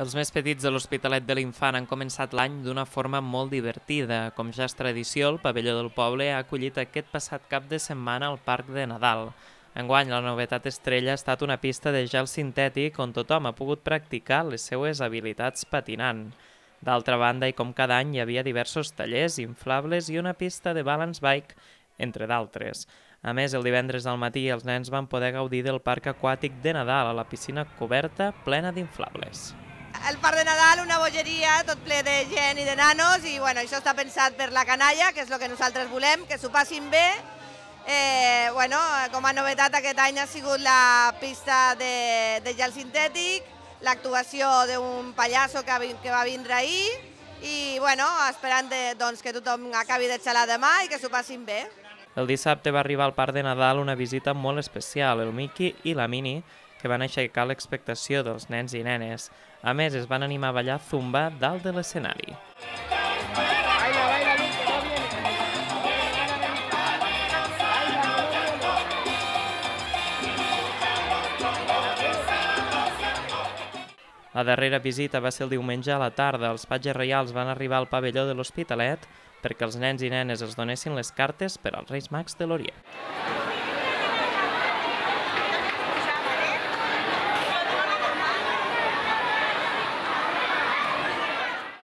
Els més petits de l'Hospitalet de l'Infant han començat l'any d'una forma molt divertida. Com ja és tradició, el pavelló del poble ha acollit aquest passat cap de setmana al Parc de Nadal. Enguany, la novetat estrella ha estat una pista de gel sintètic on tothom ha pogut practicar les seues habilitats patinant. D'altra banda, i com cada any, hi havia diversos tallers inflables i una pista de balance bike, entre d'altres. A més, el divendres al matí els nens van poder gaudir del parc aquàtic de Nadal a la piscina coberta plena d'inflables. El Parc de Nadal, una bogeria, tot ple de gent i de nanos, i bueno, això està pensat per la canalla, que és el que nosaltres volem, que s'ho passin bé. Com a novetat aquest any ha sigut la pista de gel sintètic, l'actuació d'un pallasso que va vindre ahir, i esperant que tothom acabi de xalar demà i que s'ho passin bé. El dissabte va arribar al Parc de Nadal una visita molt especial, el Mickey i la Minnie, que van aixecar l'expectació dels nens i nenes. A més, es van animar a ballar zumba dalt de l'escenari. La darrera visita va ser el diumenge a la tarda. Els patges reials van arribar al pavelló de l'Hospitalet perquè els nens i nenes els donessin les cartes per als Reis Mags de l'Orient.